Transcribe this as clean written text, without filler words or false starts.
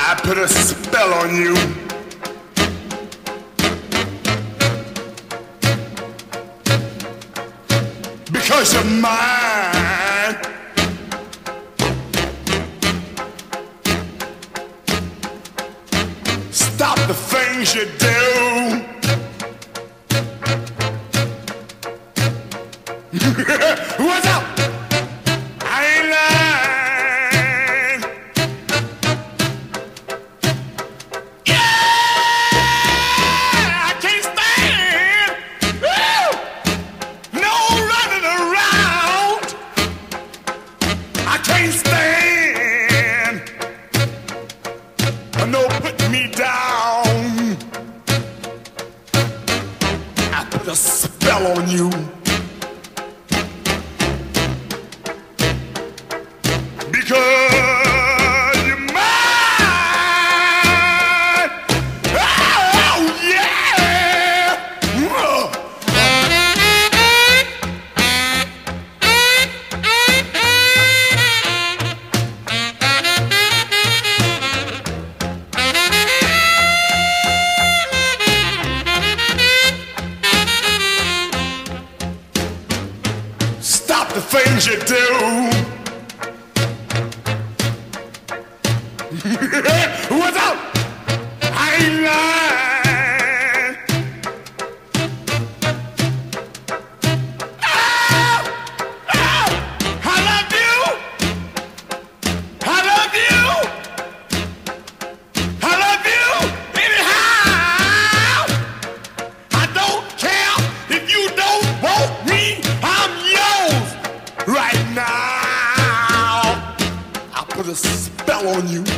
I put a spell on you. Because you're mine. Stop the things you do. What's up? I ain't lying. Yeah, I can't stand. Woo! No running around. I can't stand. No putting me down. I put a spell on you. Because you're mine. Oh, yeah. Stop the things you do. What's up? I ain't lying. Oh, oh, I love you. I love you. I love you anyhow. I don't care if you don't want me. I'm yours right now. I put a spell on you.